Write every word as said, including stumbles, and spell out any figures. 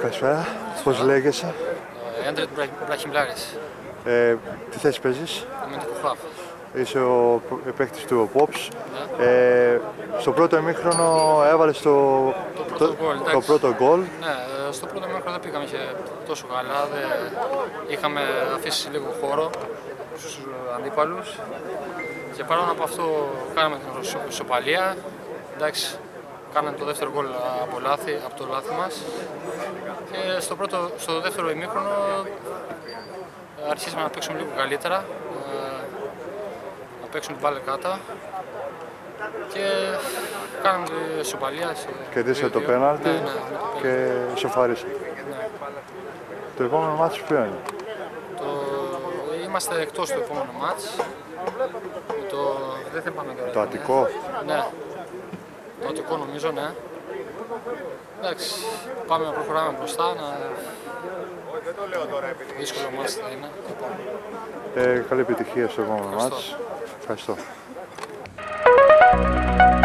Καλησπέρα. Πώς λέγεσαι? Έντρετ Μπραχιμπλάρης. Ε, τι θέση παίζεις? Είμαι το χαφ. Είσαι ο παίκτης του Pops. Ναι. Ε, στο πρώτο ημίχρονο έβαλες το, το πρώτο γκολ. Το, το πρώτο γκολ. Ναι, στο πρώτο ημίχρονο δεν πήγαμε και τόσο καλά. Δε, είχαμε αφήσει λίγο χώρο στους αντίπαλους. Και παρόλο από αυτό κάναμε την ισοπαλία. Εντάξει, κάναμε το δεύτερο γκολ από, λάθη, από το λάθη μας. Και στο, πρώτο, στο δεύτερο ημίχρονο αρχίσαμε να παίξουμε λίγο καλύτερα. Να παίξουμε την μπάλα κάτω. Και κάναμε την ισοπαλία. Κερδίσατε το πέναλτι, ναι, ναι, και ισοφαρίσατε. Ναι. Το επόμενο μάτς ποιο είναι? Το... Είμαστε εκτός του επόμενου μάτς. Το... Δεν θα πάμε τώρα. Το Αττικό? Ναι. Το Αττικό νομίζω, ναι. Εντάξει, πάμε να προχωράμε μπροστά, να... δύσκολο μάτς θα είναι. Ε, καλή επιτυχία στο επόμενο μάτς. Ευχαριστώ. Ευχαριστώ.